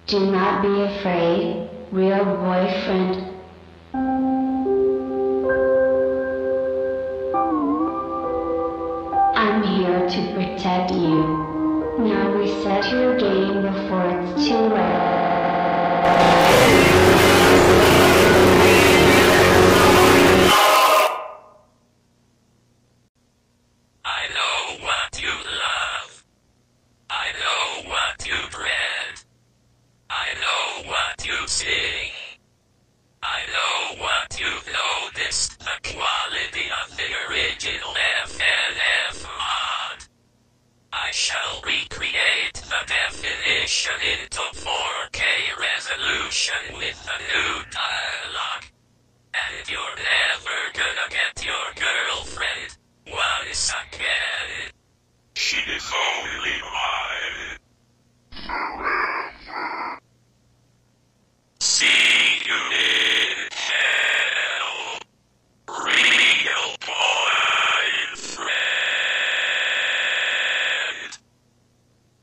Do not be afraid, real boyfriend. I'm here to protect you. Now reset your game before it's too late. I know what you love. I know what you dread. I know what you sing. I know what you've noticed, the quality of the original FNF mod. I shall recreate the definition into 4K resolution with a new dialogue. And you're never gonna get your girlfriend once again. She is only mine.